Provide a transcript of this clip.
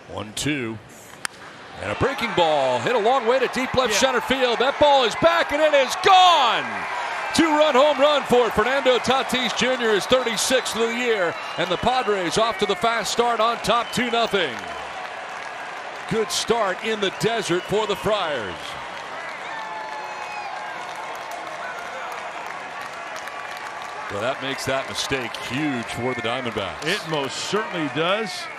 1-2. And a breaking ball hit a long way to deep left center field. That ball is back and it is gone. 2-run home run for Fernando Tatis Jr. his 36th of the year, and the Padres off to the fast start on top 2-0. Good start in the desert for the Friars. Well, that makes that mistake huge for the Diamondbacks. It most certainly does.